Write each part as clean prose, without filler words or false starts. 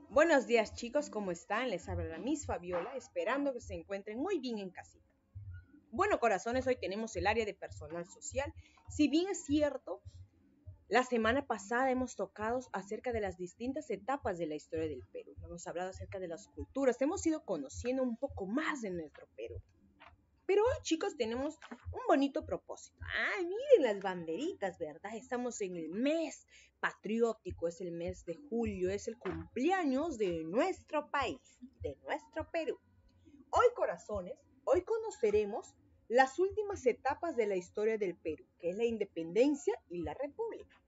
Buenos días chicos, ¿cómo están? Les habla la Miss Fabiola, esperando que se encuentren muy bien en casita. Bueno, corazones, hoy tenemos el área de personal social. Si bien es cierto, la semana pasada hemos tocado acerca de las distintas etapas de la historia del Perú. Hemos hablado acerca de las culturas, hemos ido conociendo un poco más de nuestro Perú. Pero hoy, chicos, tenemos un bonito propósito. ¡Ay, miren las banderitas, ¿verdad? Estamos en el mes patriótico, es el mes de julio, es el cumpleaños de nuestro país, de nuestro Perú. Hoy, corazones, hoy conoceremos las últimas etapas de la historia del Perú, que es la independencia y la república.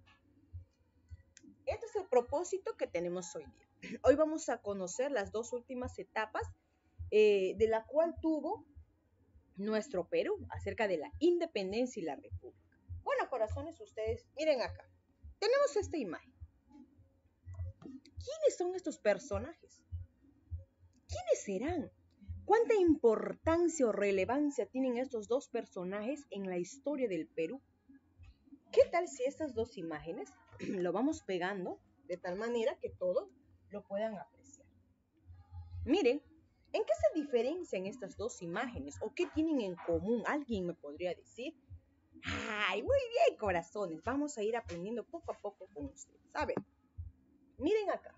Este es el propósito que tenemos hoy día. Hoy vamos a conocer las dos últimas etapas de la cual tuvo nuestro Perú, acerca de la independencia y la república. Bueno, corazones, ustedes miren acá. Tenemos esta imagen. ¿Quiénes son estos personajes? ¿Quiénes serán? ¿Cuánta importancia o relevancia tienen estos dos personajes en la historia del Perú? ¿Qué tal si estas dos imágenes lo vamos pegando de tal manera que todos lo puedan apreciar? Miren, ¿en qué se diferencian estas dos imágenes o qué tienen en común? ¿Alguien me podría decir? Ay, muy bien, corazones. Vamos a ir aprendiendo poco a poco con ustedes. A ver, miren acá.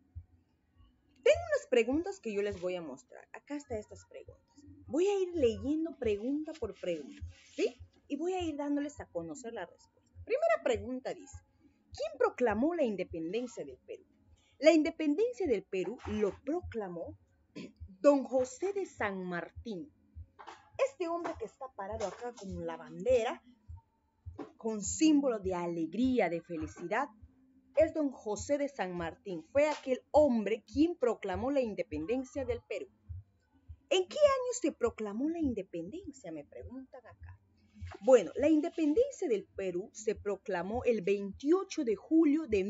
Tengo unas preguntas que yo les voy a mostrar. Acá están estas preguntas. Voy a ir leyendo pregunta por pregunta, ¿sí? Y voy a ir dándoles a conocer la respuesta. Primera pregunta dice, ¿quién proclamó la independencia del Perú? La independencia del Perú lo proclamó don José de San Martín. Este hombre que está parado acá con la bandera, con símbolo de alegría, de felicidad, es don José de San Martín. Fue aquel hombre quien proclamó la independencia del Perú. ¿En qué año se proclamó la independencia? Me preguntan acá. Bueno, la independencia del Perú se proclamó el 28 de julio de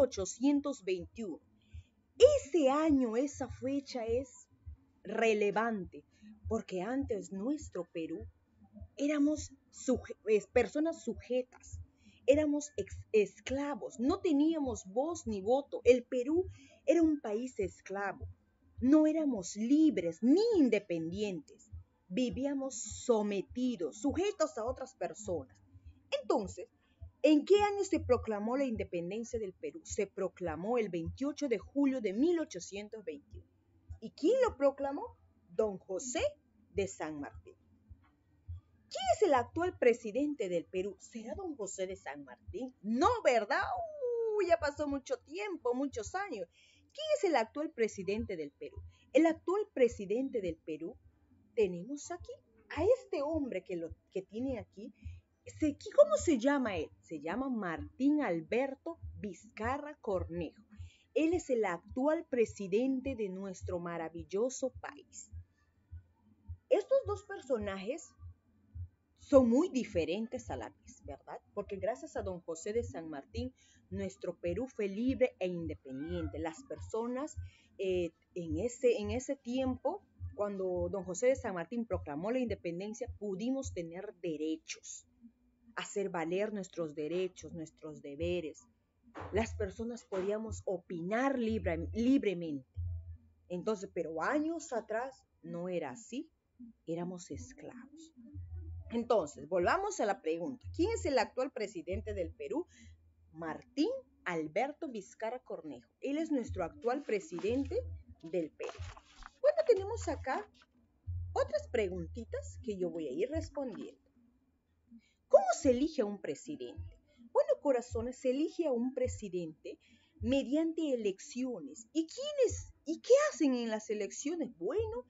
1821. Ese año, esa fecha es relevante, porque antes nuestro Perú éramos personas sujetas, éramos esclavos, no teníamos voz ni voto. El Perú era un país esclavo, no éramos libres ni independientes, vivíamos sometidos, sujetos a otras personas. Entonces, ¿en qué año se proclamó la independencia del Perú? Se proclamó el 28 de julio de 1821. ¿Y quién lo proclamó? Don José de San Martín. ¿Quién es el actual presidente del Perú? ¿Será don José de San Martín? No, ¿verdad? Ya pasó mucho tiempo, muchos años. ¿Quién es el actual presidente del Perú? El actual presidente del Perú tenemos aquí a este hombre que tiene aquí. ¿Cómo se llama él? Se llama Martín Alberto Vizcarra Cornejo. Él es el actual presidente de nuestro maravilloso país. Estos dos personajes son muy diferentes a la vez, ¿verdad? Porque gracias a don José de San Martín, nuestro Perú fue libre e independiente. Las personas en ese tiempo, cuando don José de San Martín proclamó la independencia, pudimos tener derechos, hacer valer nuestros derechos, nuestros deberes. Las personas podíamos opinar libremente. Entonces, pero años atrás no era así, éramos esclavos. Entonces, volvamos a la pregunta. ¿Quién es el actual presidente del Perú? Martín Alberto Vizcarra Cornejo. Él es nuestro actual presidente del Perú. Bueno, tenemos acá otras preguntitas que yo voy a ir respondiendo. ¿Cómo se elige a un presidente? Bueno, corazones, se elige a un presidente mediante elecciones. ¿Y qué hacen en las elecciones? Bueno,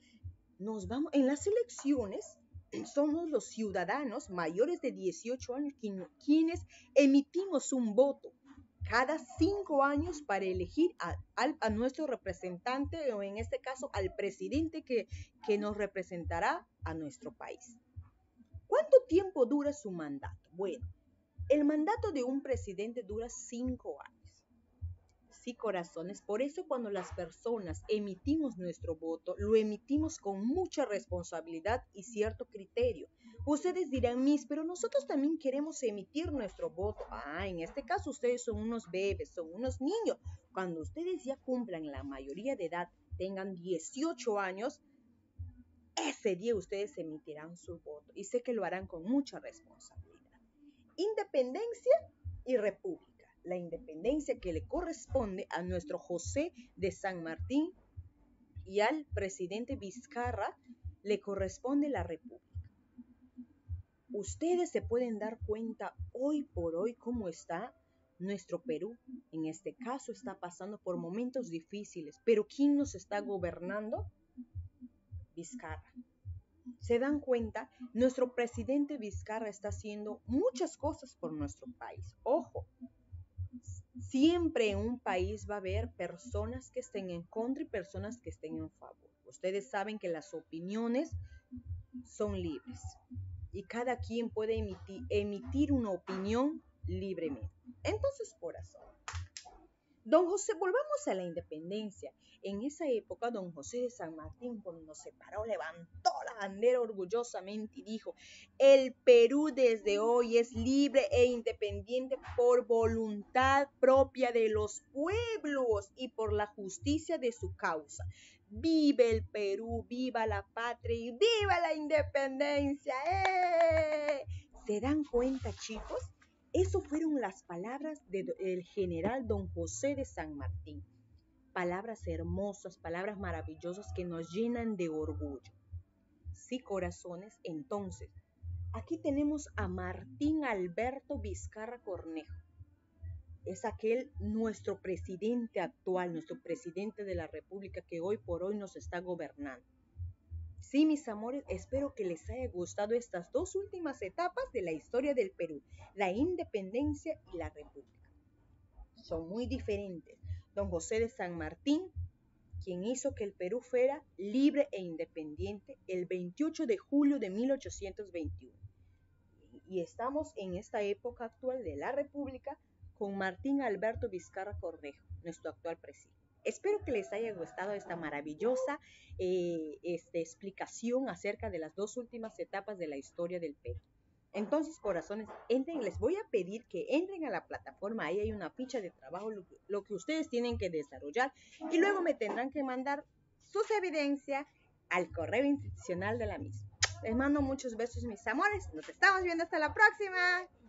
en las elecciones somos los ciudadanos mayores de 18 años quienes emitimos un voto cada 5 años para elegir a nuestro representante o en este caso al presidente que nos representará a nuestro país. ¿Cuánto tiempo dura su mandato? Bueno, el mandato de un presidente dura 5 años. Sí, corazones, por eso cuando las personas emitimos nuestro voto, lo emitimos con mucha responsabilidad y cierto criterio, Ustedes dirán, Miss, pero nosotros también queremos emitir nuestro voto. En este caso ustedes son unos bebés, son unos niños. Cuando ustedes ya cumplan la mayoría de edad, tengan 18 años, ese día ustedes emitirán su voto. Y sé que lo harán con mucha responsabilidad. Independencia y república. La independencia que le corresponde a nuestro José de San Martín y al presidente Vizcarra le corresponde la república. Ustedes se pueden dar cuenta hoy por hoy cómo está nuestro Perú. En este caso está pasando por momentos difíciles, pero ¿quién nos está gobernando? Vizcarra. ¿Se dan cuenta? Nuestro presidente Vizcarra está haciendo muchas cosas por nuestro país. Ojo, siempre en un país va a haber personas que estén en contra y personas que estén en favor. Ustedes saben que las opiniones son libres y cada quien puede emitir una opinión libremente. Entonces, corazón, don José, volvamos a la independencia. En esa época, don José de San Martín, cuando se paró, levantó la bandera orgullosamente y dijo: el Perú desde hoy es libre e independiente por voluntad propia de los pueblos y por la justicia de su causa. ¡Vive el Perú! ¡Viva la patria! ¡Y viva la independencia! ¡Eh! ¿Se dan cuenta, chicos? Esas fueron las palabras del general don José de San Martín. Palabras hermosas, palabras maravillosas que nos llenan de orgullo. Sí, corazones, entonces, aquí tenemos a Martín Alberto Vizcarra Cornejo. Es nuestro presidente actual, nuestro presidente de la República que hoy por hoy nos está gobernando. Sí, mis amores, espero que les haya gustado estas dos últimas etapas de la historia del Perú, la independencia y la república. Son muy diferentes. Don José de San Martín, quien hizo que el Perú fuera libre e independiente el 28 de julio de 1821. Y estamos en esta época actual de la república con Martín Alberto Vizcarra Cornejo, nuestro actual presidente. Espero que les haya gustado esta maravillosa explicación acerca de las dos últimas etapas de la historia del Perú. Entonces, corazones, les voy a pedir que entren a la plataforma, ahí hay una ficha de trabajo, lo que ustedes tienen que desarrollar, y luego me tendrán que mandar sus evidencias al correo institucional de la misma. Les mando muchos besos, mis amores, nos estamos viendo hasta la próxima.